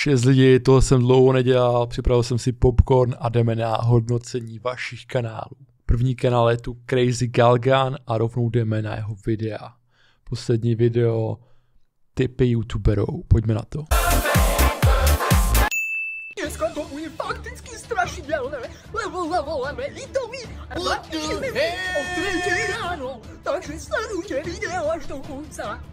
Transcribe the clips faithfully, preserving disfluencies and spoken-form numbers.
Šest lidí, toho jsem dlouho nedělal, připravil jsem si popcorn a jdeme na hodnocení vašich kanálů. První kanál je tu Crazy Galgan a rovnou jdeme na jeho videa. Poslední video, tipy youtuberů, pojďme na to. Dneska to bude fakticky strašidelné, lebo zavoláme Vitovi a napíšeme o třetí ráno, takže sledujte video až do konca.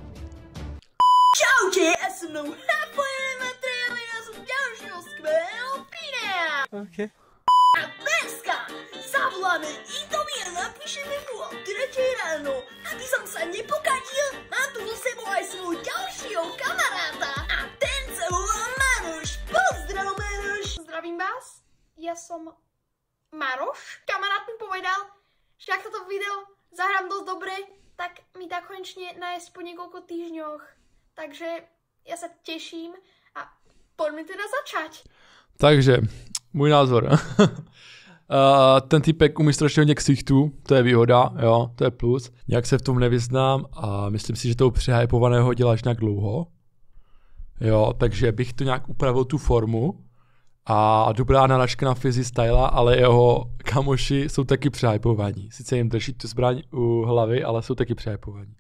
Čaute, já jsem mnou napojený materiál, já jsem dalšího skvělého videa. Okay. A dneska zavoláme Vitovi a napíšeme mu o třetí ráno, aby som sa nepokadil, mám tu so sebou aj svoj dalšího kamaráta a ten se volá Maroš. Pozdrav, Maroš. Zdravím vás, já jsem Maroš. Kamarád mi povedal, že jak toto video zahrám dost dobré, tak mi dá konečně najesť po několika týždňoch. Takže já se těším a pojďme teda začať. Takže, můj názor. uh, ten typek umí strašně hodně ksichtů, to je výhoda, jo, to je plus. Nějak se v tom nevyznám a myslím si, že toho přehypovaného děláš nějak dlouho. Jo, takže bych to nějak upravil tu formu a dobrá naražka na Fizzy Styla, ale jeho kamoši jsou taky přehypovaní. Sice jim drží tu zbraň u hlavy, ale jsou taky přehypovaní.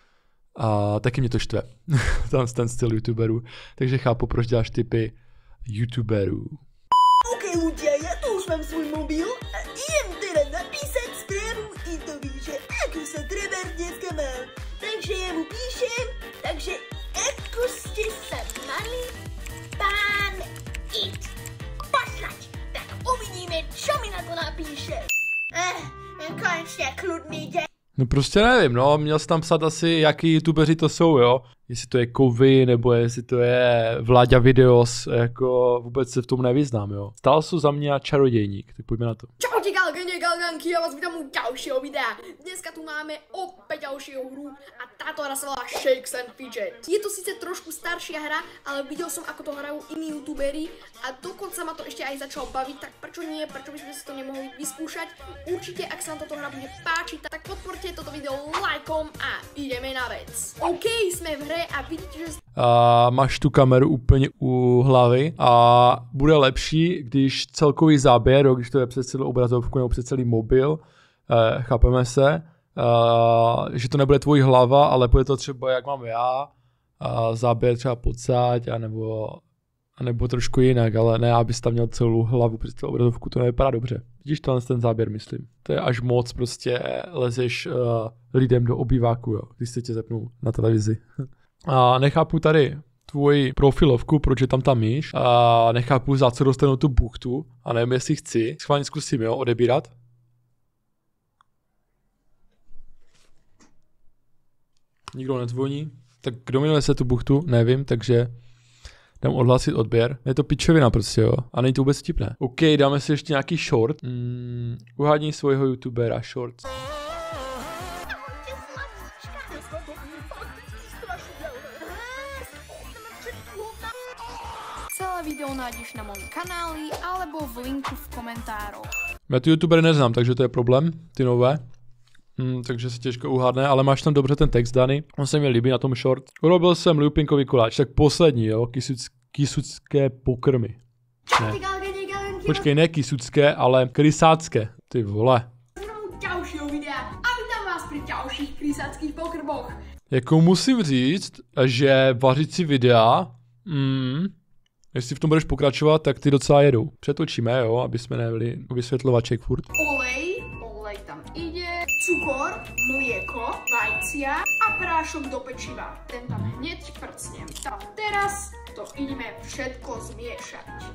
A taky mě to štve, tam ten styl youtuberů, takže chápu, proč děláš typy youtuberů. OK, ľudia, ja tu už mám svoj mobil a idem teda napísať správu Itovi, že ako sa treba dneska mal. Takže ja mu píšem, takže ako ste sa mali, pán It. Poslať, tak uvidíme, čo mi na to napíše. Eh, konečne kľudný deň. No prostě nevím, no, měl jsi tam psat asi, jaký youtubeři to jsou, jo. Jestli to je Kovy, nebo jestli to je Vláďa Videos, jako vůbec se v tom nevyznám, jo. Stál jsou za mě čarodějník, tak pojďme na to. Čaute Galgani, Galganky, já vás vítám u dalšího videa. Dneska tu máme opět dalšího hru a táto hra se volá Shakes and Fidget. Je to sice trošku starší hra, ale viděl jsem, ako to hrajú iní youtuberi a dokonca ma to ešte aj začalo baviť, tak prečo nie, prečo by sme si to nemohli vyskúšať. Určite, ak sa vám toto hra bude páčiť, tak podporte toto video lajkom a ideme na vec. OK, jsme v hře a vidíte, že... A máš tu kameru úplně u hlavy a bude lepší, když celkový záběr, jo, když to je přes celou obrazovku nebo přes celý mobil, eh, chápeme se, eh, že to nebude tvojí hlava, ale bude to třeba, jak mám já, a záběr třeba podsáď, anebo, anebo trošku jinak, ale ne, abys tam měl celou hlavu přes celou obrazovku, to nevypadá dobře. Vidíš tenhle ten záběr, myslím. To je až moc, prostě lezeš uh, lidem do obýváku, jo, když se tě zepnou na televizi. A nechápu tady tvoji profilovku, proč je tam ta myš. A nechápu, za co dostanu tu buchtu. A nevím, jestli chci. Schválně zkusím, jo, odebírat. Nikdo nezvoní. Tak kdo mi nese tu buchtu, nevím, takže dám odhlásit odběr. Je to pičovina prostě, jo. A není to vůbec vtipné. OK, dáme si ještě nějaký short. Mm, uhádni svojho youtubera short. Celé video nájdeš na mém kanáli alebo v linku v komentároch. Já tu youtubery neznám, takže to je problém, ty nové. Hmm, takže se těžko uhádne, ale máš tam dobře ten text daný. On se mi líbí na tom short. Urobil jsem lupinkový koláč, tak poslední, jo, Kysuc, kysucké pokrmy. Ne. Počkej, ne kysucké, ale krysácké. Ty vole. Dalšího videa a vítám vás při dalších krysáckých pokrmoch. Jako musím říct, že vařit si videa, mm, jestli v tom budeš pokračovat, tak ty docela jedou. Přetočíme, jo, aby jsme nebyli vysvětlovaček furt. Olej, olej tam ide, cukor, mlieko, vajcia a prášok do pečiva. Ten tam hneď prcnem. A teraz to ideme všetko zmiešať.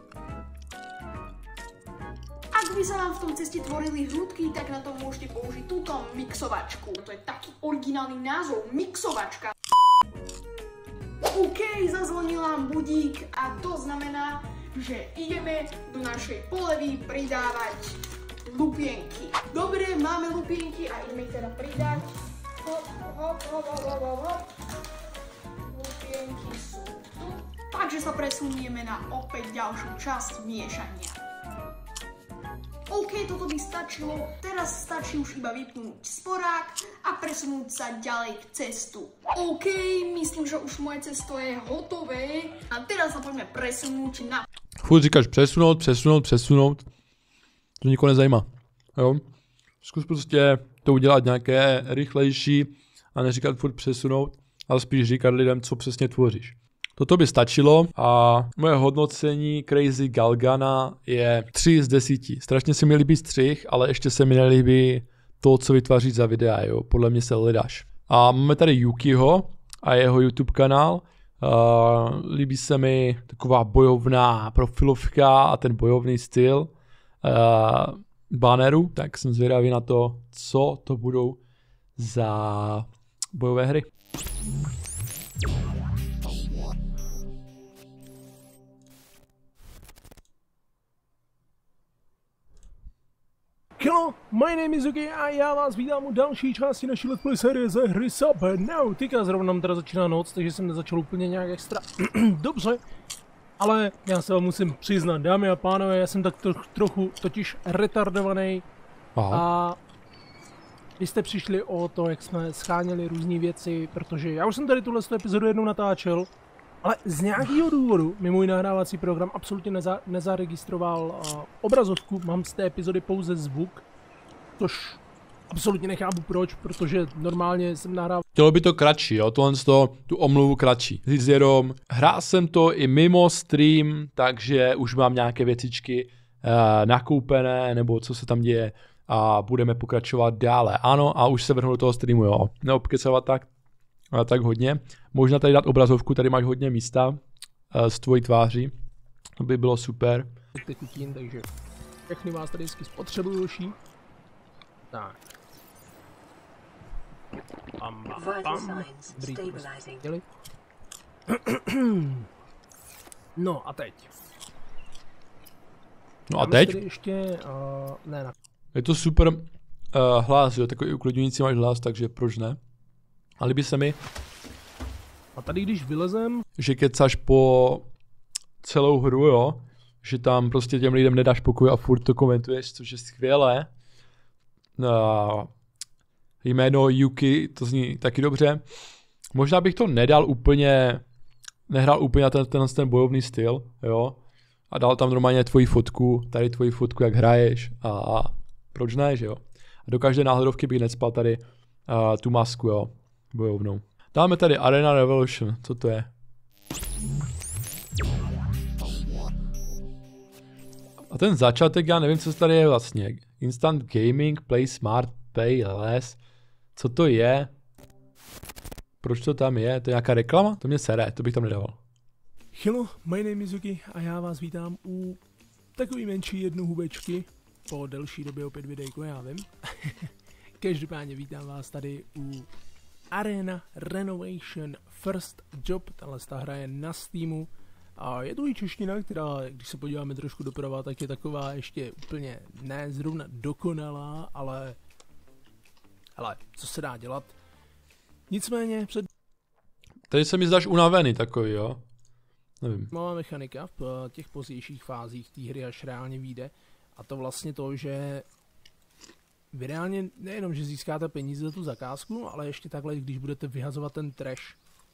Ak by sa vám v tom ceste tvorili hrudky, tak na to môžete použiť túto mixovačku. To je taký originálny názov, mixovačka. OK, zazvonil nám budík a to znamená, že ideme do našej polevy pridávať lupienky. Dobre, máme lupienky a ideme ich teda pridať. Hop, hop, hop, hop, hop, hop. Lupienky sú tu. Takže sa presunieme na opäť ďalšiu časť miešania. OK, toto by stačilo, teraz stačí už iba vypnúť sporák a presunúť sa ďalej k cestu. OK, myslím, že už moje cesto je hotové a teraz sa poďme presunúť na... Furt říkáš přesunout, přesunout, přesunout. To nikoho nezajímá. Jo? Zkus prostě to udělat nějaké rychlejší a neříkat furt přesunout, ale spíš říkat lidem, co přesně tvoříš. Toto by stačilo a moje hodnocení Crazy Galgana je tři z deseti. Strašně se mi líbí střih, ale ještě se mi nelíbí to, co vytváří za videa, jo. Podle mě se hledáš. A máme tady Yukiho a jeho YouTube kanál. Uh, líbí se mi taková bojovná profilovka a ten bojovný styl uh, banneru, tak jsem zvědavý na to, co to budou za bojové hry. Hello, my name is Yuki a já vás vítám u další části naší let's play série ze hry Subnautica. Zrovna nám teda začíná noc, takže jsem nezačal úplně nějak extra dobře. Ale já se vám musím přiznat, dámy a pánové, já jsem tak troch, trochu totiž retardovaný. A vy jste přišli o to, jak jsme scháněli různé věci, protože já už jsem tady tuhle epizodu jednou natáčel, ale z nějakého důvodu mi můj nahrávací program absolutně neza, nezaregistroval uh, obrazovku, mám z té epizody pouze zvuk, což absolutně nechápu proč, protože normálně jsem nahrával. Chtělo by to kratší, jo, tohle to, tu omluvu kratší. Říct jenom, hrál jsem to i mimo stream, takže už mám nějaké věcičky uh, nakoupené, nebo co se tam děje a budeme pokračovat dále. Ano, a už se vrhnu do toho streamu, jo, neobkecovat tak. A tak hodně. Možná tady dát obrazovku, tady máš hodně místa uh, s tvojí tváří. To by bylo super. Tekutin, takže všechny vás tady vždycky spotřebujuší. Tak. Pam, pam, pam. Dobrý, no a teď. No a teď? Ještě, uh, ne, ne. Je to super uh, hlas, jo, takový uklidňující máš hlas, takže proč ne? A líbí se mi. A tady když vylezem, že kecáš po celou hru, jo, že tam prostě těm lidem nedáš pokoj a furt to komentuješ, což je skvělé. Uh, jméno Yuki, to zní taky dobře. Možná bych to nedal úplně, nehrál úplně ten, ten, ten bojovný styl, jo, a dal tam normálně tvoji fotku, tady tvoji fotku, jak hraješ a, a proč ne, že jo. A do každé náhledovky bych necpal tady uh, tu masku, jo. Bojovnou. Dáme tady Arena Revolution, co to je? A ten začátek, já nevím, co tady je vlastně. Instant Gaming, Play Smart, Pay Less. Co to je? Proč to tam je? To je nějaká reklama? To mě sere, to bych tam nedával. Hello, my name is Yuki a já vás vítám u takový menší jednohubečky. Po delší době opět videjko, já vím. Každopádně vítám vás tady u Arena Renovation First Job, tahle ta hra je na Steamu a je to i čeština, která, když se podíváme trošku doprava, tak je taková ještě úplně ne zrovna dokonalá, ale ale co se dá dělat. Nicméně před... Tady se mi zdáš unavený takový, jo? Nevím. Malá mechanika v těch pozdějších fázích té hry až reálně vyjde a to vlastně to, že vy reálně nejenom, že získáte peníze za tu zakázku, ale ještě takhle, když budete vyhazovat ten trash,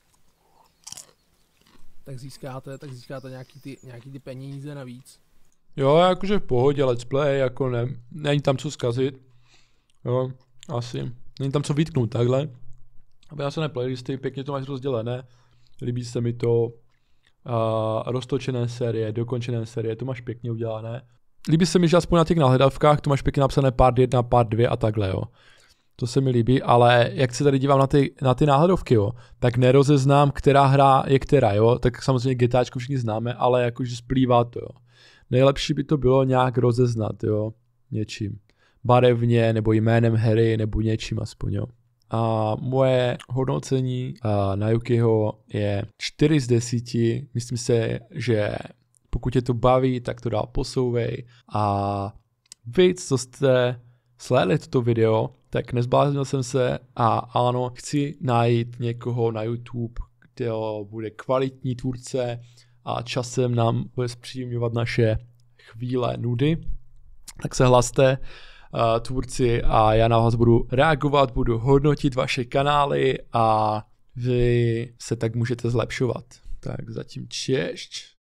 tak získáte, tak získáte nějaký ty, nějaký ty peníze navíc. Jo, jakože v pohodě, let's play, jako ne, není tam co zkazit. Jo, asi. Není tam co vytknout, takhle. Aby já se ne playlisty, pěkně to máš rozdělené. Líbí se mi to uh, roztočené série, dokončené série, to máš pěkně udělané. Líbí se mi, že aspoň na těch náhledávkách to máš pěkně napsané part jedna, part dva a takhle, jo. To se mi líbí, ale jak se tady dívám na ty, na ty náhledovky, jo, tak nerozeznám, která hra je která, jo. Tak samozřejmě GTAčko všichni známe, ale jakože splývá to, jo. Nejlepší by to bylo nějak rozeznat, jo, něčím. Barevně, nebo jménem hry, nebo něčím aspoň, jo. A moje hodnocení uh, na Yukiho je čtyři z deseti. Myslím si, že pokud tě to baví, tak to dál posouvej. A vy, co jste sledovali toto video, tak nezbláznil jsem se a ano, chci najít někoho na YouTube, kde bude kvalitní tvůrce a časem nám bude zpříjemňovat naše chvíle nudy. tak se hlaste, uh, tvůrci, a já na vás budu reagovat, budu hodnotit vaše kanály a vy se tak můžete zlepšovat. Tak zatím češť.